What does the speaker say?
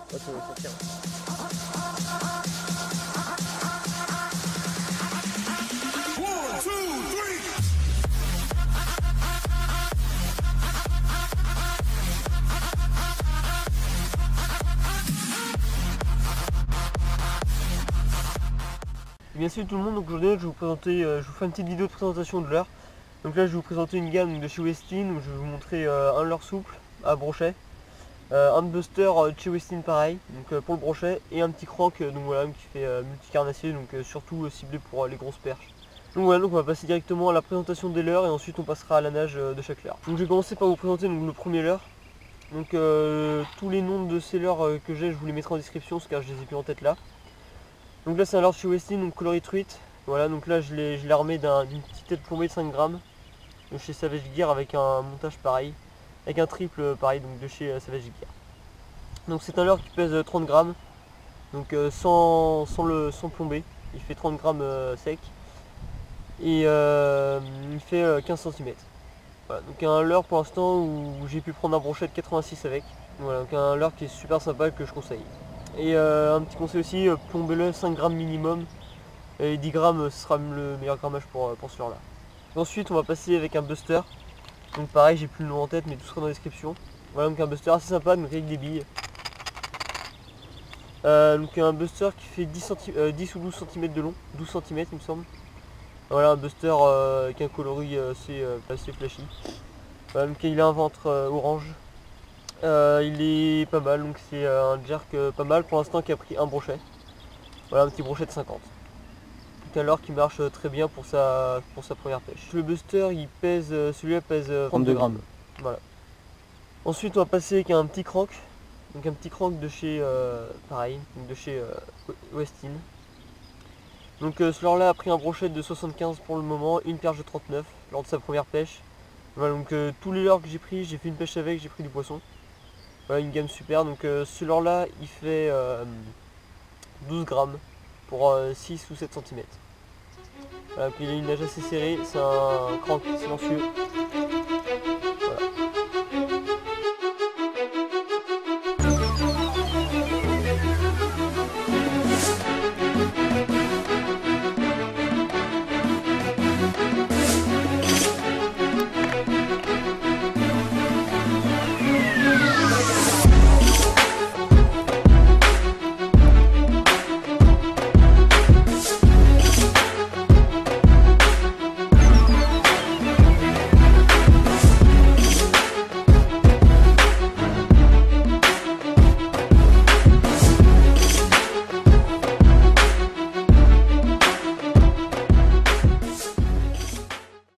Ouais, ça va sortir. Bien sûr tout le monde, donc aujourd'hui je vais vous présenter, je vous fais une petite vidéo de présentation de leurre. Donc là je vais vous présenter une gamme de chez Westin où je vais vous montrer un leurre souple à brochet, un buster chez Westin pareil, donc pour le brochet, et un petit crank donc voilà, qui fait multicarnassier, donc surtout ciblé pour les grosses perches. Donc voilà, donc on va passer directement à la présentation des leurres et ensuite on passera à la nage de chaque leurre. Donc je vais commencer par vous présenter donc, le premier leurre. Donc tous les noms de ces leurres que j'ai, je vous les mettrai en description car je les ai plus en tête là. Donc là c'est un leurre chez Westin, donc coloris truite. Voilà, donc là je l'ai armé d'une petite tête plombée de 5 grammes de chez Savage Gear avec un montage pareil, avec un triple pareil donc de chez Savage Gear. Donc c'est un leurre qui pèse 30 grammes, donc sans plomber, il fait 30 grammes sec et il fait 15 cm. Voilà, donc un leurre pour l'instant où j'ai pu prendre un brochet de 86 avec. Voilà, donc un leurre qui est super sympa que je conseille. Et un petit conseil aussi, plombez-le 5 grammes minimum. Et 10 grammes ce sera le meilleur grammage pour ce leurre là. Ensuite on va passer avec un buster. Donc pareil, j'ai plus le nom en tête mais tout sera dans la description. Voilà, donc un buster assez sympa, donc avec des billes. Donc un buster qui fait 10 ou 12 cm de long, 12 cm il me semble. Voilà, un buster avec un coloris assez flashy. Voilà, donc il a un ventre orange. Il est pas mal, donc c'est un jerk pas mal pour l'instant qui a pris un brochet. Voilà, un petit brochet de 50. Donc un leurre qui marche très bien pour sa première pêche. Le buster, il pèse, celui-là pèse 32 grammes. Voilà. Ensuite, on va passer avec un petit crank. Donc un petit crank de chez, pareil, de chez Westin. Donc ce leurre-là a pris un brochet de 75 pour le moment, une perche de 39 lors de sa première pêche. Voilà, donc tous les leurres que j'ai pris, j'ai fait une pêche avec, j'ai pris du poisson. Voilà, une gamme super. Donc ce leurre-là, il fait 12 grammes pour 6 ou 7 cm. Voilà, puis il a une nage assez serrée, c'est un crank silencieux.